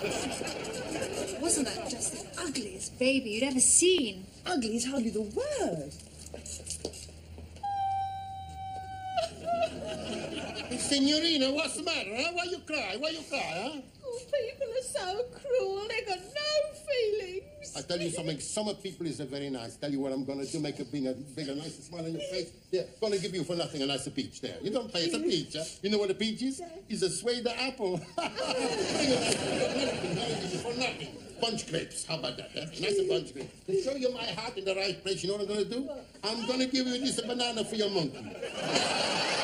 Wasn't that just the ugliest baby you'd ever seen? Ugly is hardly the word. Signorina, what's the matter, huh? Why you cry? Why you cry, huh? Oh, people are so cruel. They got no feelings. I tell you something, some of people is very nice. Tell you what I'm gonna do, make a bigger, nicer smile on your face. Yeah, gonna give you for nothing a nicer peach there. You don't pay, it's a peach, huh? You know what a peach is? It's a suede apple. For nothing. Bunch grapes, how about that, huh? Nice bunch grapes. To show you my heart in the right place, you know what I'm gonna do? I'm gonna give you this banana for your monkey.